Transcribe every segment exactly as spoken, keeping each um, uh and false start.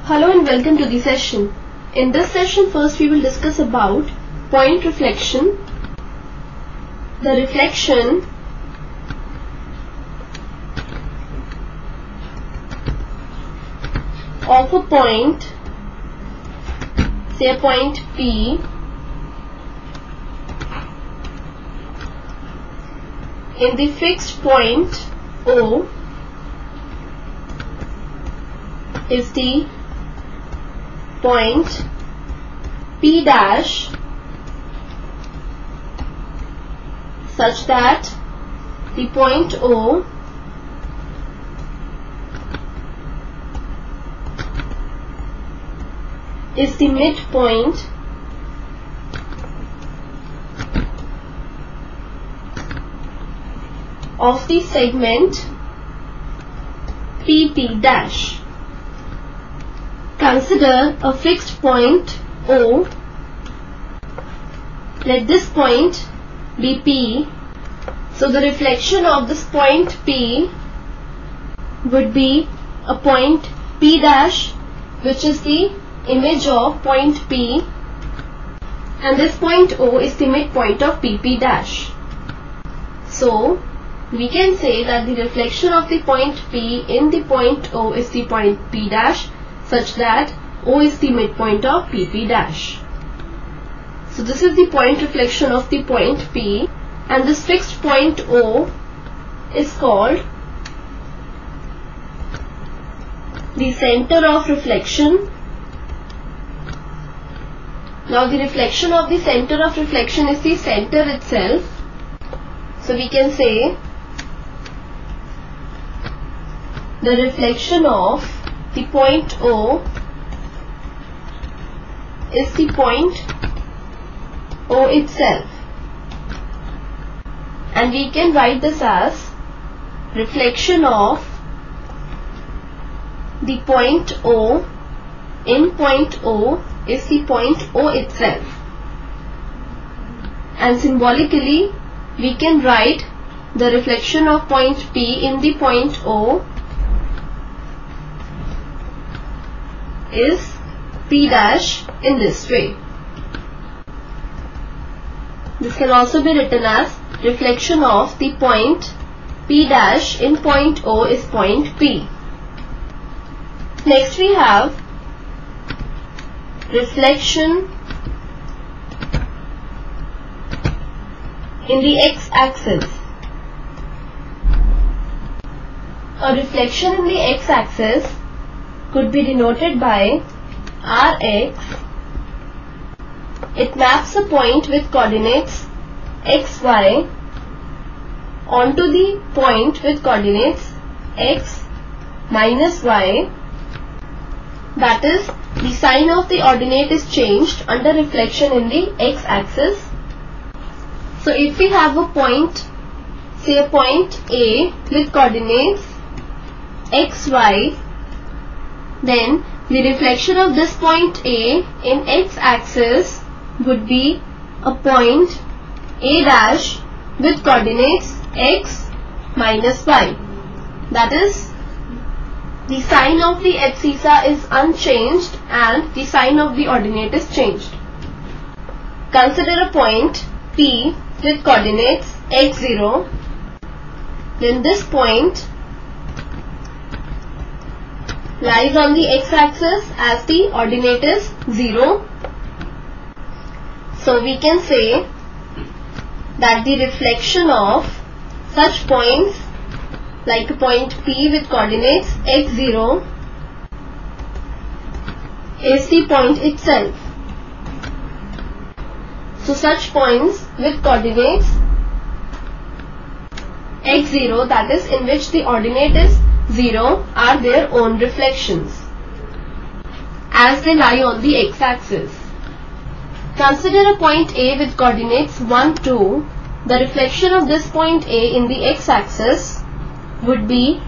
Hello and welcome to the session. In this session, first we will discuss about point reflection. The reflection of a point, say a point P, in the fixed point O is the point P dash such that the point O is the midpoint of the segment P P dash. Consider a fixed point O. Let this point be P. So the reflection of this point P would be a point P dash, which is the image of point P, and this point O is the midpoint of P P dash. So we can say that the reflection of the point P in the point O is the point P dash, such that O is the midpoint of P P dash. So this is the point reflection of the point P, and this fixed point O is called the center of reflection. Now the reflection of the center of reflection is the center itself. So we can say the reflection of the point O is the point O itself, and we can write this as reflection of the point O in point O is the point O itself, and symbolically we can write the reflection of point P in the point O is P dash in this way. This can also be written as reflection of the point P dash in point O is point P. Next we have reflection in the x-axis. A reflection in the x-axis could be denoted by Rx. It maps a point with coordinates xy onto the point with coordinates x minus y. That is, the sign of the ordinate is changed under reflection in the x-axis. So if we have a point, say a point A with coordinates xy, then the reflection of this point A in x-axis would be a point A dash with coordinates x minus y. That is, the sign of the abscissa is unchanged and the sign of the ordinate is changed. Consider a point P with coordinates x zero. Then this point lies on the x-axis as the ordinate is zero. So we can say that the reflection of such points like a point P with coordinates x zero is the point itself. So such points with coordinates x zero, that is in which the ordinate is zero, are their own reflections as they lie on the x-axis. Consider a point A with coordinates one, two. The reflection of this point A in the x-axis would be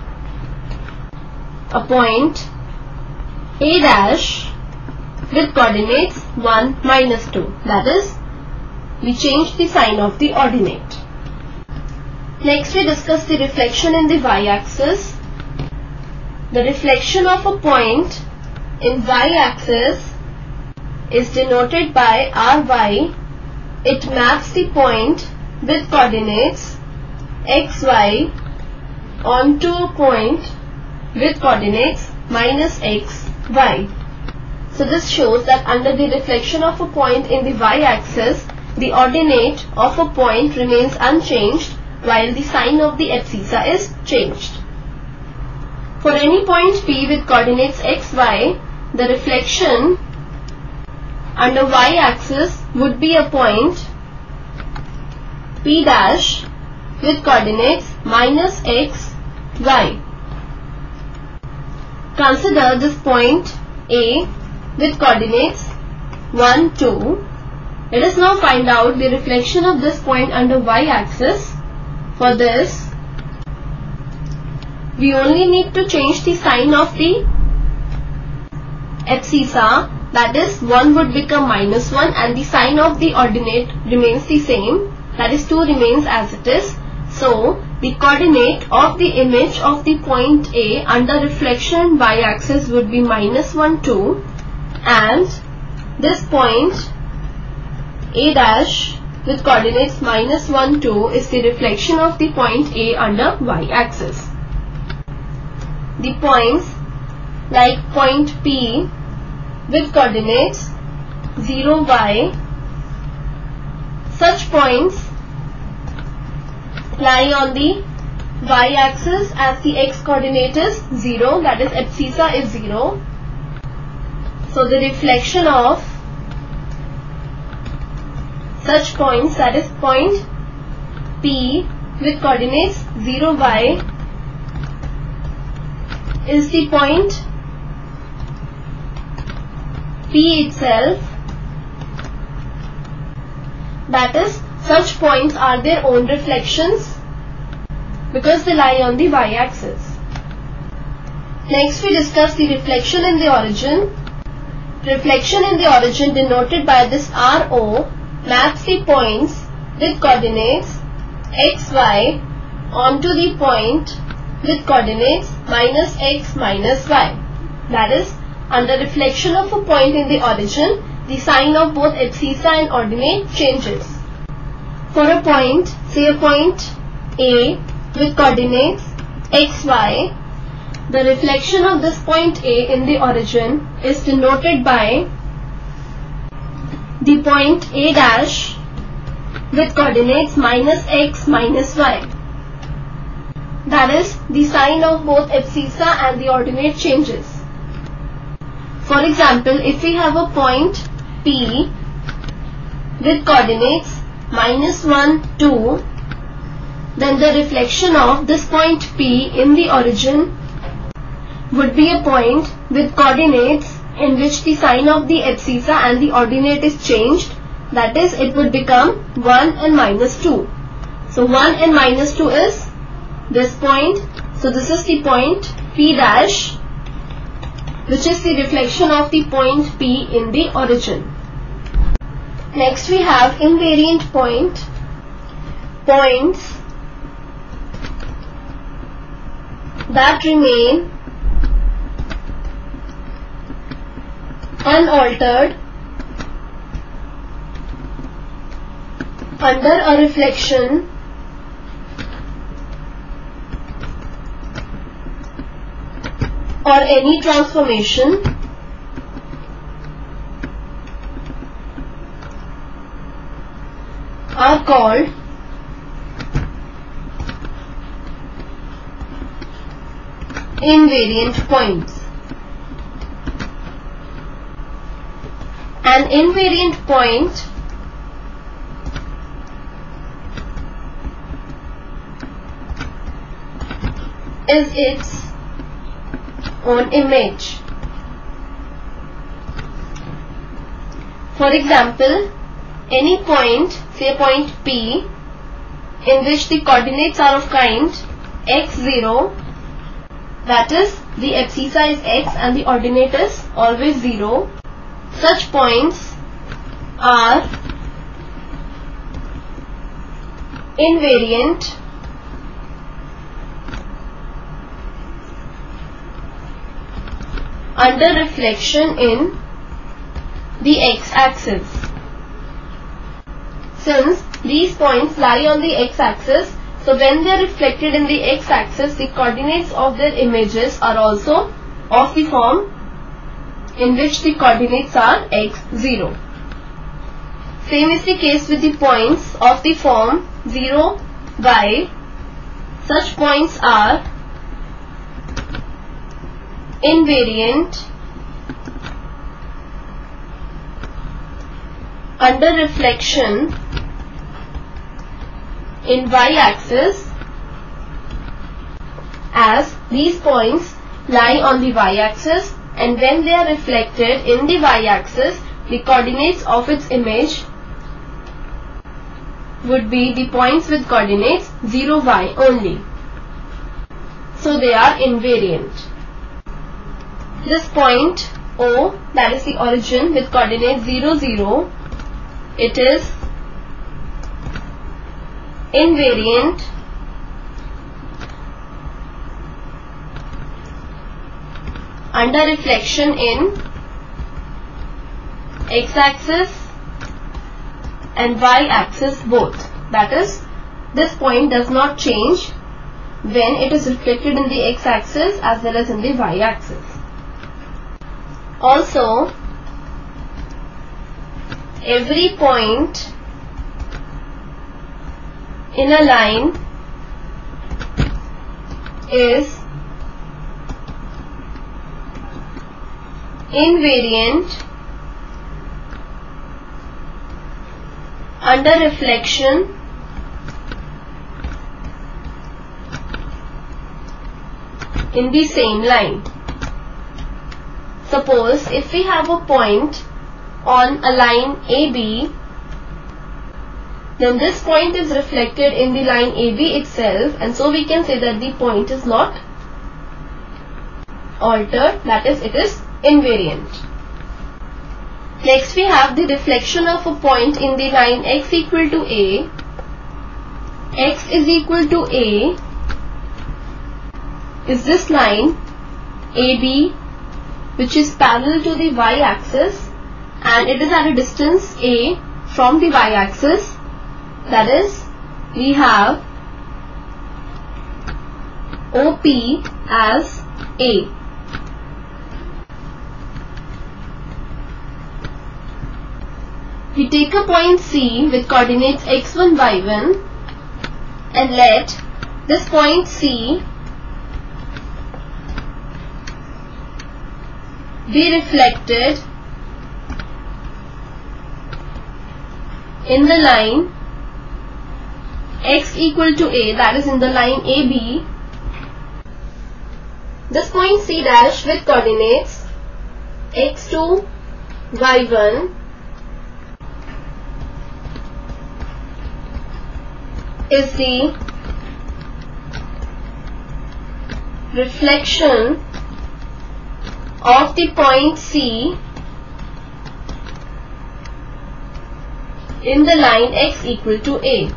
a point A dash with coordinates one, minus two. That is, we change the sign of the ordinate. Next we discuss the reflection in the y-axis. The reflection of a point in y-axis is denoted by ry. It maps the point with coordinates xy onto a point with coordinates minus x, y. So this shows that under the reflection of a point in the y-axis, the ordinate of a point remains unchanged while the sign of the abscissa is changed. For any point P with coordinates x, y, the reflection under y-axis would be a point P dash with coordinates minus x, y. Consider this point A with coordinates one, two. Let us now find out the reflection of this point under y-axis. For this, we only need to change the sign of the abscissa, that is one would become minus one and the sign of the ordinate remains the same, that is two remains as it is. So, the coordinate of the image of the point A under reflection y-axis would be minus one, two, and this point A dash with coordinates minus one, two is the reflection of the point A under y-axis. The points like point P with coordinates zero, y, such points lie on the y-axis as the x coordinate is zero, that is abscissa is zero. So the reflection of such points, that is point P with coordinates zero, y, is the point P itself, that is such points are their own reflections because they lie on the y-axis. Next we discuss the reflection in the origin. Reflection in the origin denoted by this R O maps the points with coordinates x, y onto the point with coordinates minus x minus y. That is, under reflection of a point in the origin, the sign of both abscissa and ordinate changes. For a point, say a point A with coordinates x, y, the reflection of this point A in the origin is denoted by the point A dash with coordinates minus x minus y. That is, the sign of both abscissa and the ordinate changes. For example, if we have a point P with coordinates minus one, two, then the reflection of this point P in the origin would be a point with coordinates in which the sign of the abscissa and the ordinate is changed, that is, it would become one and minus two. So one and minus two is this point. So this is the point P dash, which is the reflection of the point P in the origin. Next we have invariant point. Points that remain unaltered under a reflection or any transformation are called invariant points. An invariant point is its own image. For example, any point, say point P, in which the coordinates are of kind x zero, that is, the abscissa is x and the ordinate is always zero, such points are invariant under reflection in the x-axis. Since these points lie on the x-axis, so when they are reflected in the x-axis, the coordinates of their images are also of the form in which the coordinates are x zero. Same is the case with the points of the form zero, y. Such points are invariant under reflection in y-axis, as these points lie on the y-axis, and when they are reflected in the y-axis, the coordinates of its image would be the points with coordinates zero, y only. So they are invariant. This point O, that is the origin with coordinates zero, zero, it is invariant under reflection in x-axis and y-axis both. That is, this point does not change when it is reflected in the x-axis as well as in the y-axis. Also, every point in a line is invariant under reflection in the same line. Suppose if we have a point on a line A B, then this point is reflected in the line A B itself, and so we can say that the point is not altered, that is, it is invariant. Next we have the reflection of a point in the line x equal to A. X is equal to A is this line A B, which is parallel to the y-axis, and it is at a distance A from the y-axis. That is, we have O P as A. We take a point C with coordinates x one, y one, and let this point C be reflected in the line x equal to A, that is in the line A B. This point C dash with coordinates x two, y one is the reflection of the point C in the line x equal to A.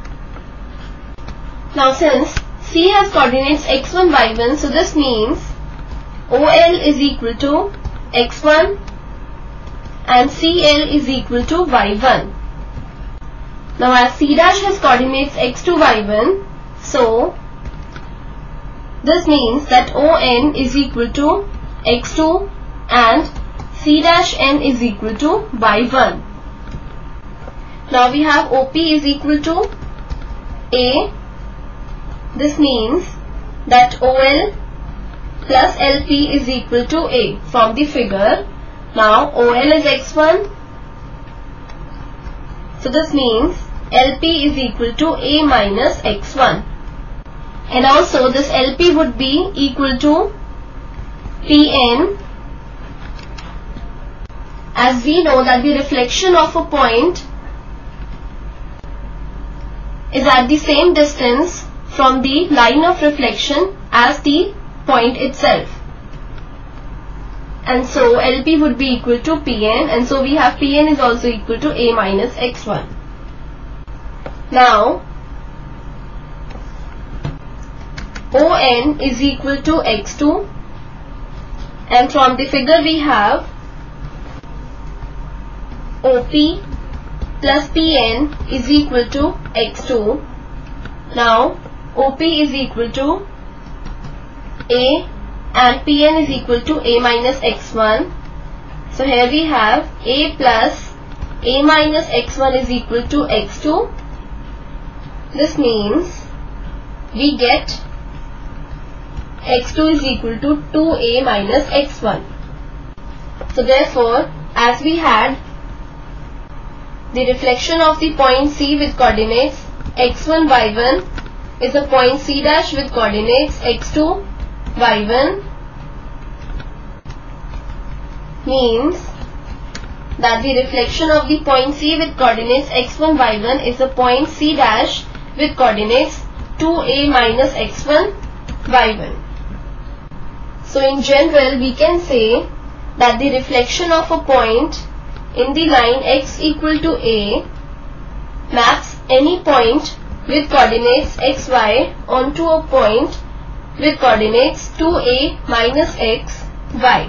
Now since C has coordinates x one, y one, so this means O L is equal to x one and C L is equal to y one. Now as C dash has coordinates x two, y one, so this means that O N is equal to x two and C dash N is equal to y one. Now we have O P is equal to A. This means that O L plus L P is equal to A from the figure. Now O L is x one, so this means L P is equal to A minus x one, and also this L P would be equal to P N, as we know that the reflection of a point is at the same distance from the line of reflection as the point itself, and so L P would be equal to P N, and so we have P N is also equal to A minus x one. Now O N is equal to x two And from the figure we have O P plus P N is equal to x two. Now O P is equal to A and P N is equal to A minus x one. So here we have A plus A minus x one is equal to x two. This means we get x two is equal to two A minus x one. So therefore, as we had the reflection of the point C with coordinates x one, y one is a point C dash with coordinates x two, y one, means that the reflection of the point C with coordinates x one, y one is a point C dash with coordinates two A minus x one, y one. So in general we can say that the reflection of a point in the line x equal to A maps any point with coordinates xy onto a point with coordinates two A minus x, y.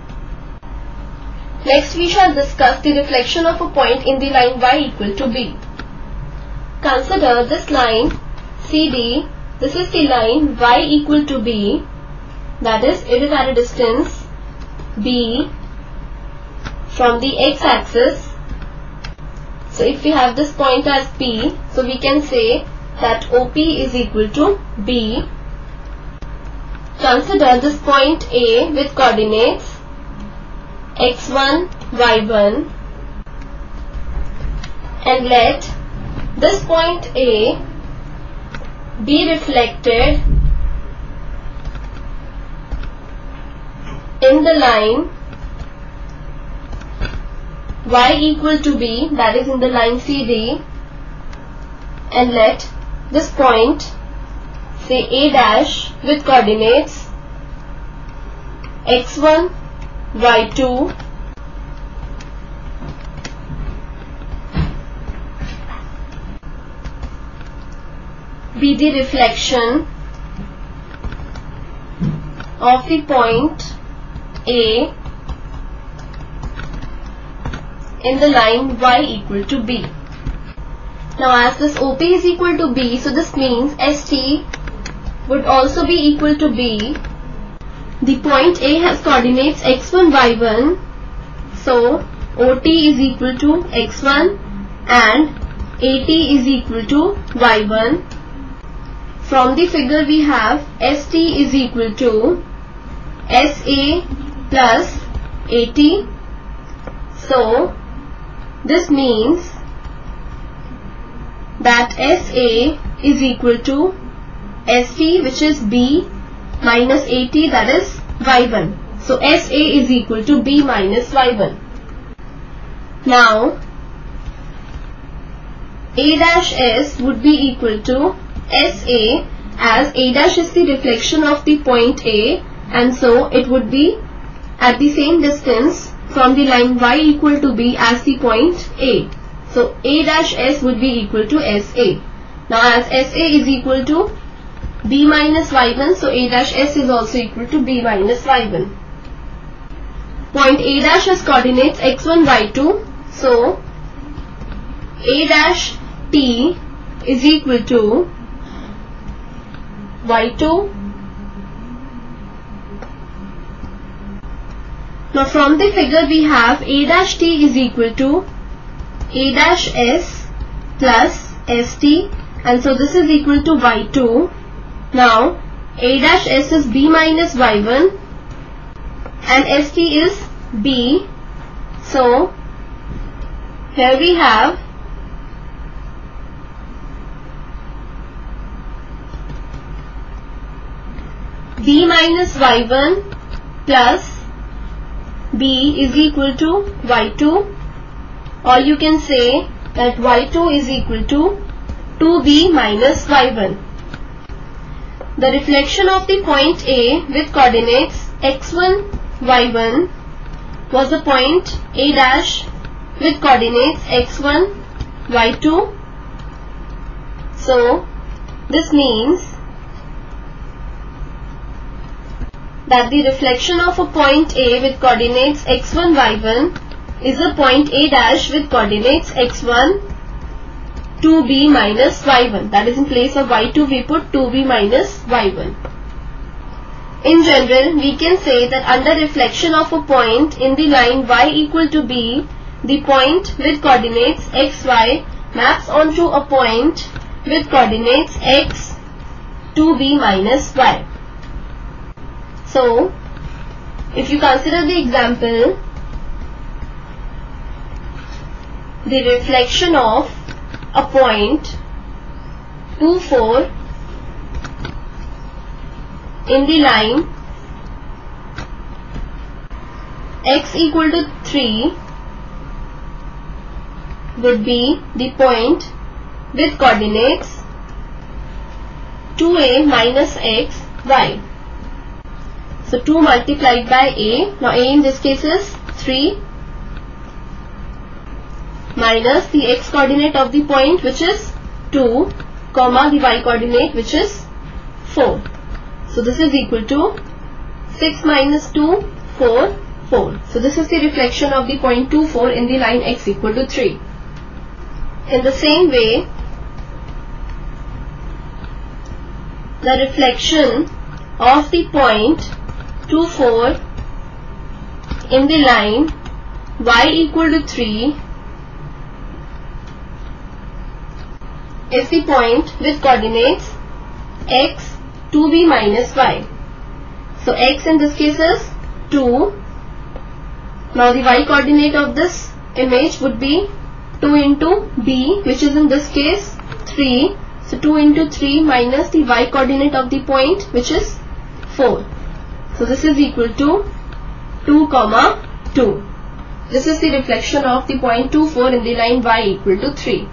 Next we shall discuss the reflection of a point in the line y equal to B. Consider this line C D. This is the line y equal to B, that is, it is at a distance B from the x-axis. So if we have this point as P, so we can say that O P is equal to B. Consider this point A with coordinates x one, y one, and let this point A be reflected in the line y equal to B, that is in the line C D, and let this point, say A dash with coordinates x one, y two, be the reflection of the point A in the line y equal to B. Now as this O P is equal to B, so this means S T would also be equal to B. The point A has coordinates x one, y one, so O T is equal to x one and A T is equal to y one. From the figure we have S T is equal to S A plus A T. So this means that S A is equal to S T, which is B, minus A T, that is y one. So S A is equal to B minus y one. Now A dash S would be equal to S A, as A dash is the reflection of the point A, and so it would be at the same distance from the line y equal to B as the point A. So A dash S would be equal to S A. Now as S A is equal to B minus y one, so A dash S is also equal to B minus y one. Point A dash has coordinates x one, y two, so A dash T is equal to y two. Now from the figure we have A dash T is equal to A dash S plus S T, and so this is equal to y two. Now A dash S is B minus y one and S T is B. So here we have B minus y one plus B is equal to y two, or you can say that y two is equal to two B minus y one. The reflection of the point A with coordinates x one, y one was a point A dash with coordinates x one, y two. So this means that the reflection of a point A with coordinates x one, y one is a point A dash with coordinates x one, two b minus y one. That is, in place of y two we put two b minus y one. In general, we can say that under reflection of a point in the line y equal to b, the point with coordinates xy maps onto a point with coordinates x, two b minus y. So, if you consider the example, the reflection of a point two, four in the line x equal to three would be the point with coordinates two a minus x, y. So two multiplied by a, now a in this case is three, minus the x coordinate of the point which is two, comma the y coordinate which is four. So this is equal to six minus two, four, four. So this is the reflection of the point two, four in the line x equal to three. In the same way, the reflection of the point two, four in the line y equal to three is the point with coordinates x, two b minus y. So x in this case is two. Now the y coordinate of this image would be two into b, which is in this case three. So two into three minus the y coordinate of the point which is four. So this is equal to two comma two. This is the reflection of the point two, four in the line y equal to three.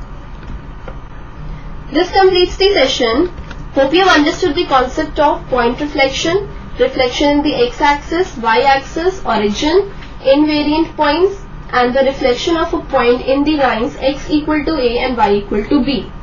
This completes the session. Hope you have understood the concept of point reflection, reflection in the x-axis, y-axis, origin, invariant points, and the reflection of a point in the lines x equal to a and y equal to b.